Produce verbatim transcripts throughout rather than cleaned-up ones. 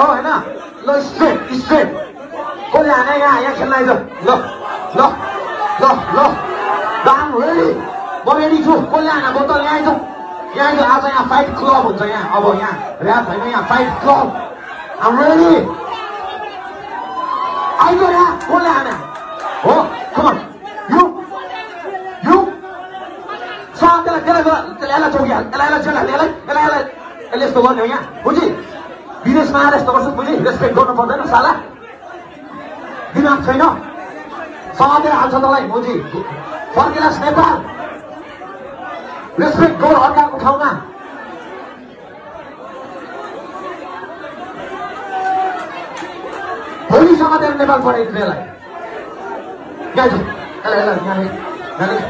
हो होइन ल स्ट्रेट स्ट्रेट कसले हाने यहाँ यहाँ खेल्न आइज ल ल ल ल दाम रेडी म रेडी छु कसले हाना बोतल यहाँ आइज यहाँ आइज आज यहाँ फाइट क्लब हुन्छ यहाँ अब यहाँ ऱ्याप होइन यहाँ फाइट क्लब आम रेडी आइज यहाँ कसले हाना हो कमन यु यु सा त्यसलाई त्यसलाई त्यसलाई यसलाई चौकी हाल यसलाई यसलाई यसलाई यसलाई यसलाई यसले यस्तो गर्ने हो यहाँ बुझी विदेशमा आएर यस्तो गर्छु बुझी रेस्पेक्ट गर्नु पर्दैन साला दिमाग छैन समातेर हाल्छ तँलाई बुझी फर्किलास् नेपाल रेस्पेक्ट गर अर्काको ठाउँमा भोलि समातेर नेपाल पठाइदिनु यसलाई यहाँ छ यसलाई यसलाई यहाँ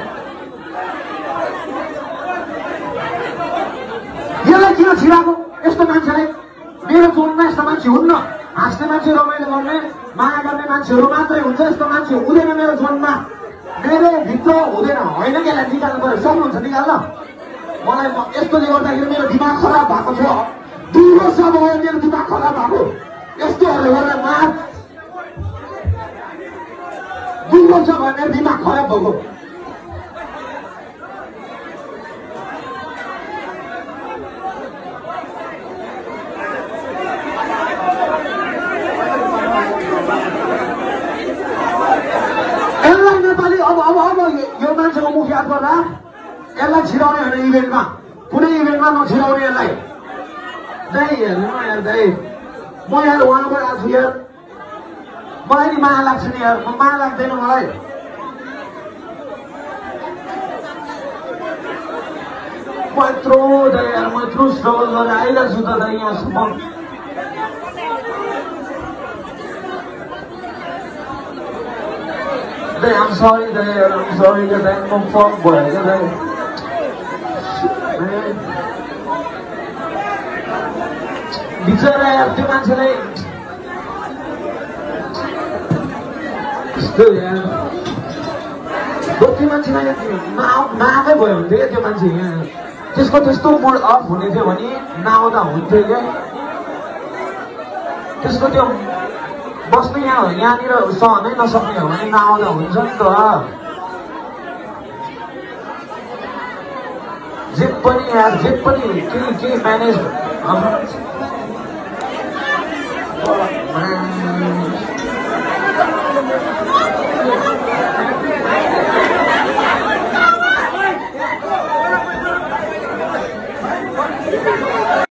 यसलाई किन छिराको यस्तो मान्छेलाई मेरो जोनमा यस्तो मान्छे हुन्न हाँस्ने मान्छे रमाइलो गर्ने माया गर्ने मान्छेहरू मात्रै हुन्छ यस्तो मान्छे हुँदैन मेरो जोनमा मेरो भित्र हुँदैन होइन कि यसलाई निकाल्नु पर्यो सक्नुहुन्छ निकाल्न मलाई यस्तोले गर्दाखेरि मेरो दिमाग खराब भएको छ दुई वर्ष भयो मेरो दिमाग खराब भएको यस्तोहरूले गर्दा मार दुई वर्ष भयो मेरो दिमाग खराब भएको अब अब अब यो मान्छेको मुख याद गर्दा यसलाई छिराउने होइन इभेन्टमा कुनै इभेन्टमा नछिराउने यसलाई दाइ हेर्नु न यार दाइ म यार उहाँबाट आएको छु यार मलाई नि माया लाग्छ नि यार माया लाग्दैन मलाई म यत्रो दाइ यार म यत्रो स्ट्रगल गरेर आइरहेको छु त दाइ यहाँसम्म I'm sorry that I'm sorry that I'm from fuck boy. बिचरा यार त्यो मान्छेलाई यस्तो यार त्यो मान्छेलाई नआएकै भयो हुन्थ्यो क्या त्यो मान्छे यहाँ त्यसको त्यस्तो मुड अफ हुने थियो भने नआउँदा हुन्थ्यो क्या त्यसको त्यो बस्नु यहाँ यहाँनिर सहनै नसक्ने हो भने नआउँदा हुन्छ नि त जे पनि यार जे पनि केही केही म्यानेज